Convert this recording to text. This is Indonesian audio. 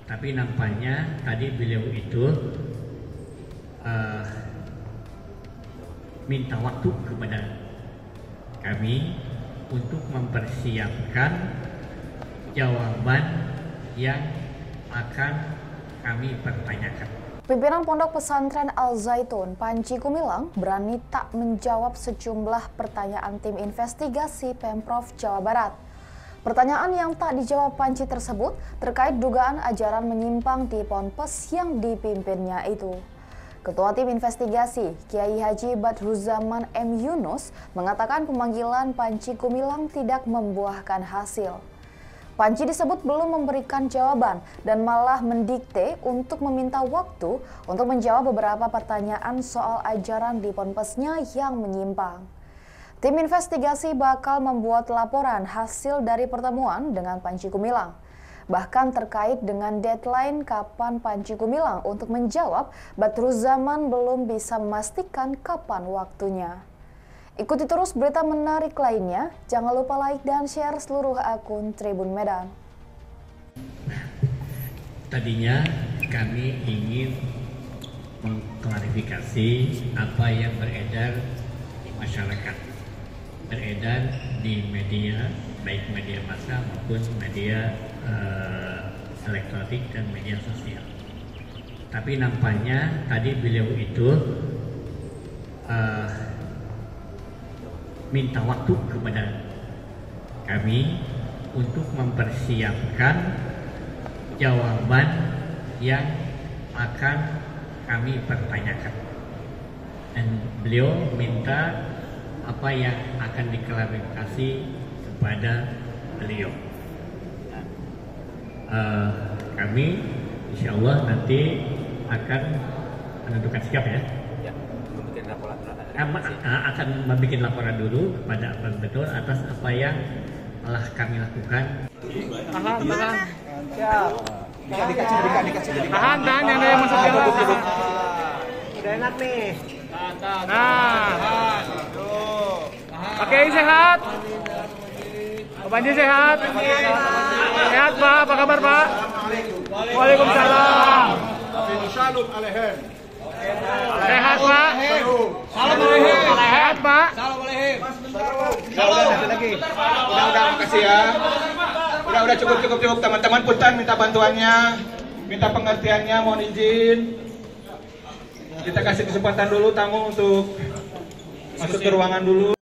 Tapi nampaknya tadi beliau itu minta waktu kepada kami untuk mempersiapkan jawaban yang akan kami pertanyakan. Pimpinan Pondok Pesantren Al-Zaitun, Panji Gumilang, berani tak menjawab sejumlah pertanyaan tim investigasi Pemprov Jawa Barat. Pertanyaan yang tak dijawab Panji tersebut terkait dugaan ajaran menyimpang di Ponpes yang dipimpinnya itu. Ketua Tim Investigasi, Kiai Haji Badruzzaman M. Yunus, mengatakan pemanggilan Panji Gumilang tidak membuahkan hasil. Panji disebut belum memberikan jawaban dan malah mendikte untuk meminta waktu untuk menjawab beberapa pertanyaan soal ajaran di ponpesnya yang menyimpang. Tim investigasi bakal membuat laporan hasil dari pertemuan dengan Panji Gumilang. Bahkan terkait dengan deadline kapan Panji Gumilang untuk menjawab, Badruzzaman belum bisa memastikan kapan waktunya. Ikuti terus berita menarik lainnya, jangan lupa like dan share seluruh akun Tribun Medan. Tadinya kami ingin mengklarifikasi apa yang beredar di masyarakat, beredar di media, baik media massa maupun media elektronik dan media sosial. Tapi nampaknya tadi beliau itu minta waktu kepada kami untuk mempersiapkan jawaban yang akan kami pertanyakan. Dan beliau minta apa yang akan diklarifikasi kepada beliau. Kami insya Allah nanti akan menentukan sikap ya. Akan membuat laporan dulu kepada apa betul atas apa yang telah kami lakukan. Tahan. Siap. Tahan yang ada yang masuk ke dalam. Udah enak nih. Nah. Oke, sehat. Pak Panji sehat. Sehat Pak, apa kabar Pak? Waalaikumsalam. Salam alaikum. Sehat Pak. Salam alaikum. Sehat Pak. Salam alaikum. Udah lagi. Udah makasih ya. Udah cukup teman-teman, punten minta bantuannya, minta pengertiannya, mohon izin. Kita kasih kesempatan dulu tamu untuk masuk ke ruangan dulu.